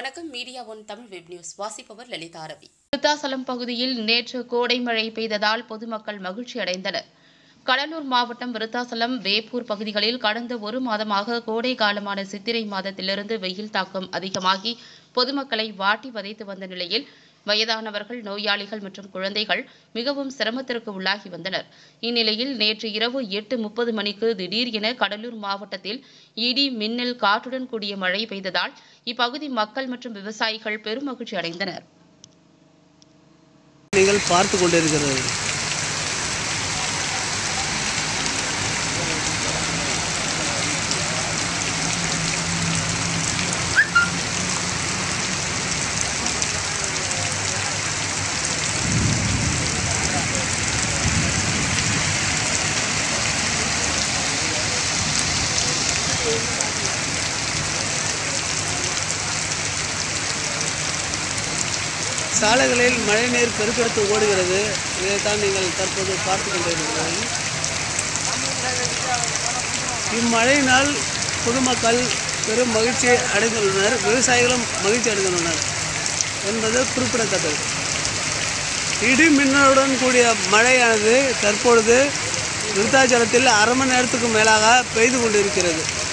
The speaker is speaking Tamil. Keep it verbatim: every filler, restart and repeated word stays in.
வணக்கம். Media one Tamil web news வாசிப்பவர் லலிதா ரவி. விருத்தாசலம் பகுதியில் நேற்று கோடை மழை பெய்ததால் பொதுமக்கள் மகிழ்ச்சி அடைந்தனர். கடலூர் மாவட்டம் விருத்தாசலம், வேப்பூர் பகுதிகளில் கடந்த ஒரு மாதமாக கோடை காலமான சித்திரை மாதத்திலிருந்து வெயில் தாக்கம் அதிகமாகி பொதுமக்களை வாட்டி வதைத்து வந்த நிலையில் வயதானவர்கள், நோயாளிகள் மற்றும் குழந்தைகள் மிகவும் சிரமத்திற்கு உள்ளாகி வந்தனர். இந்நிலையில் நேற்று இரவு எட்டு முப்பது மணிக்கு திடீர் என கடலூர் மாவட்டத்தில் இடி, மின்னல், காற்றுடன் கூடிய மழை பெய்ததால் இப்பகுதி மக்கள் மற்றும் விவசாயிகள் பெரும் மகிழ்ச்சி அடைந்தனர். நீங்கள் பார்த்து கொண்டிருக்கிறது சாலைகளில் மழைநீர் பெருக்கெடுத்து ஓடுகிறது. இதைத்தான் நீங்கள் தற்போது பார்த்து கொண்டிருக்கிறீர்கள். இம்மழையினால் பொதுமக்கள் பெரும் மகிழ்ச்சி அடைந்துள்ளனர், விவசாயிகளும் மகிழ்ச்சி அடைந்துள்ளனர் என்பது குறிப்பிடத்தக்கது. இடி மின்னலுடன் கூடிய மழையானது தற்பொழுது விருத்தாச்சலத்தில் அரை மணி நேரத்துக்கு மேலாக பெய்து கொண்டிருக்கிறது.